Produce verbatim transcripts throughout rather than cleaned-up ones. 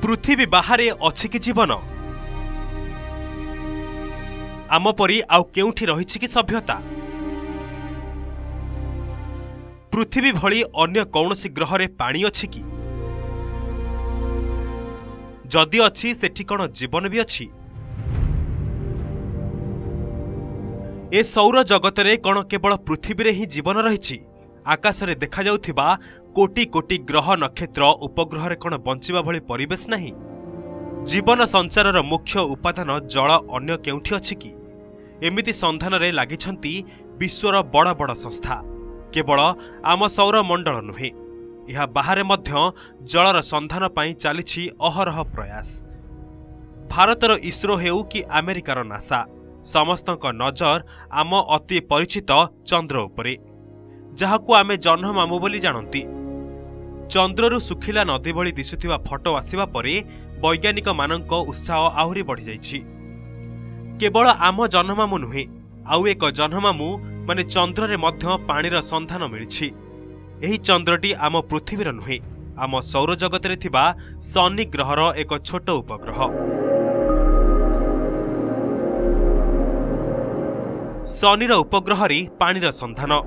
पृथ्वी बाहरे अछि कि जीवन आम परी आउ केउठी रहिछि कि सभ्यता पृथ्वी भली अन्य कौनसी ग्रह रे पानी अछि कि जदि अछि सेठी कोन जीवन भी अछि ए सौर जगत रे कोन केवल पृथ्वी रे ही जीवन रहिछि आकाश रे देखा जाउथिबा कोटी कोटी ग्रह नक्षत्र उपग्रह रे कोन बंचिबा भली परिवेश नाही जीवन संचारर मुख्य उपादान जल अन्य केउठी अछि कि एमिति संधान रे लागिछंती विश्वर बड़ बड़ संस्था केवल आम सौर मंडल नुहे यह बाहरे मध्य जलर संधान पाई चलीछि अहरह प्रयास भारतर इसरो हेउ कि अमेरिकार नासा समस्तक नजर आम अति परिचित चंद्र उपरे जहाकू आमे जह्नमामु बोली जानती चंद्ररु सुखिला नदी भली दिशुथिबा फोटो आसिबा परे वैज्ञानिक मानक उत्साह आहुरी बढ़ी जाइछि केवल आम जह्नमामु नुहे आउ एक जह्नमामु माने चंद्र रे मध्य पानीर संधान मिलिछि एही चंद्रटी आम पृथ्वीर नुहे आम सौर जगत रे थिबा शनि ग्रहर एक छोट उपग्रह शनिर उपग्रह रे पानीर संधान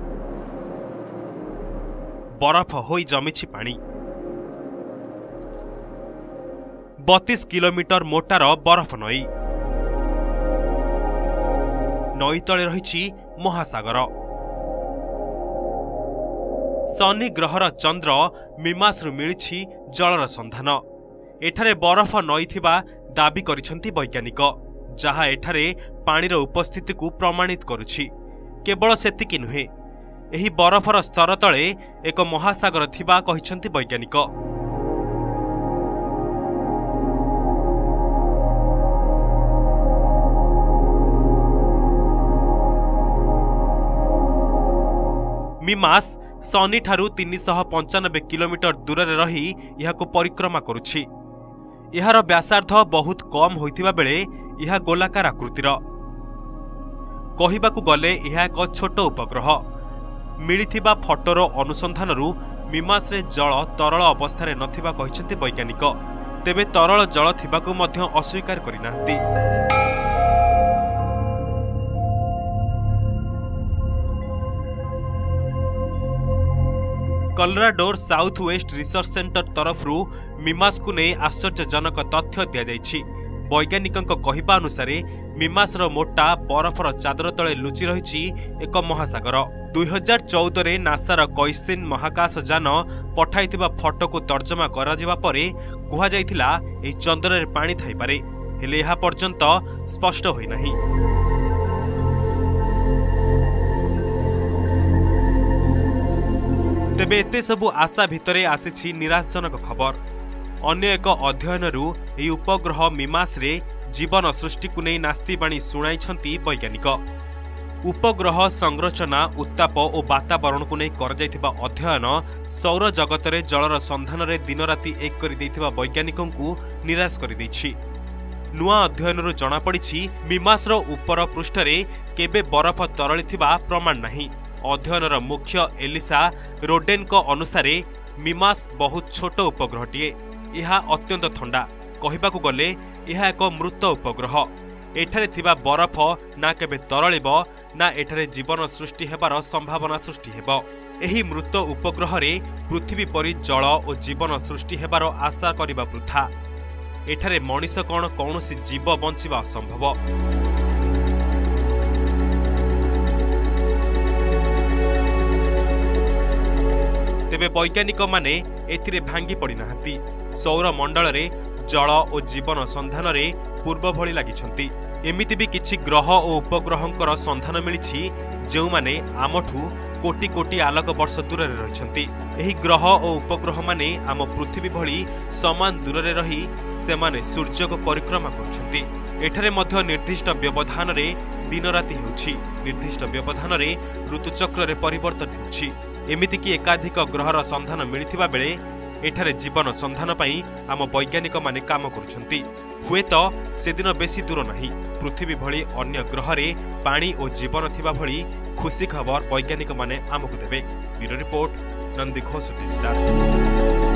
बरफ होई जमिछि पानी बत्तीस किलोमीटर मोटार बरफ नई नई तले रहिछि महासागर शनि ग्रहर चंद्र मीमांसरु मिलिछि जलर संधान एठारे बरफ नई थिबा दाबी करिसंती वैज्ञानिक जहा एठारे पानीर उपस्थिति को प्रमाणित करुछि केवल सेतिकी नुहे एही बरफर स्तर तले एक महासागर थिबा कहिसंती वैज्ञानिक मीमांस शनि ठारू तीन सौ पंचानबे किलोमीटर दूर रे रही यहाको परिक्रमा करुछि यार व्यासार्ध बहुत कम होइथिबा बेले यह गोलाकार आकृतिर कहिबाकू गले यह एक छोट उपग्रह मिलिथिबा फोटोर अनुसंधानरू मीमांस रे जल तरल अवस्था नथिबा कहिसंती वैज्ञानिक तेबे तरल जल थिबाकू मध्य अस्वीकार करिनाहंती कलराडोर साउथ वेस्ट रिसर्च सेंटर तरफरू मीमांस को नहीं आश्चर्यजनक तथ्य दि जाइछि वैज्ञानिकଙ୍କ कहिबा अनुसार मीमांसर मोटा बरफर चादर तले लुचि रहिछि एक महासागर दुई हजार चौदह रे नासार कैसिन महाकाश जान पठाइथिबा फोटो को तर्जमा करा जिबा परे कुहा जाइथिला एही चंद्र रे पानी थाई पारे हेले एहा पर्यंत स्पष्ट होई नाही तेबे एते सबु आशा भितरे आसीछि निराशजनक खबर अन्य एक अध्ययनरू एही उपग्रह मीमांस रे जीवन सृष्टि को नहीं नास्ती बाणी शुणाइछंती वैज्ञानिक उपग्रह संरचना उत्ताप और वातावरण को नहीं कर जाइथिबा अध्ययन सौर जगत रे जलर संधान रे दिन राति एक करि दैथिबा वैज्ञानिकों को निराश करि दैछि नुआ अध्ययनरू जणा पड़िछि मीमांसर ऊपर पृष्ठ रे केबे बरफ तरलिथिबा प्रमाण नाही अध्ययनर मुख्य एलिसा रोडेन अनुसार मीमांस बहुत छोट उपग्रहटीए यह अत्यंत ठंडा कहिबाकू गले यह एक मृत उपग्रह एठारे थिबा बरफ ना केबे तरलिब ना एठारे जीवन सृष्टि हेबार संभावना सृष्टि हेब एही मृत उपग्रह रे पृथ्वी परि जल और जीवन सृष्टि हेबार आशा करिबा वृथा एठारे मनिष कौन कौनसी जीव बंचिबा असंभव तेबे वैज्ञानिक माने एथिरे भांगी पड़ी नाहंती सौर मंडल रे जल और जीवन संधान रे पूर्व भली लागिछंती एमिति भी किछि ग्रह और उपग्रहंकर संधान मिलिछि जेउ माने आमठू कोटी कोटी आलोक वर्ष दूर रे रहिछंती एही ग्रह और उपग्रह माने आम पृथ्वी भली समान दूर रे रही से माने सूर्य को परिक्रमा करछंती एठारे मध्य निर्दिष्ट व्यवधान रे दिन राति हेउछि निर्दिष्ट व्यवधान रे ऋतुचक्र रे परिवर्तन हेउछि एमिति कि एकाधिक ग्रहर संधान मिलिथिबा बेले एठारे जीवन संधान पाई आम वैज्ञानिक माने काम करुछंती हुए तो से दिन बेसी दूर नाही पृथ्वी भली अन्य ग्रह रे पानी और जीवन थिबा भली खुशी खबर वैज्ञानिक माने आमको देबे bureau report Nandi Ghosh digital.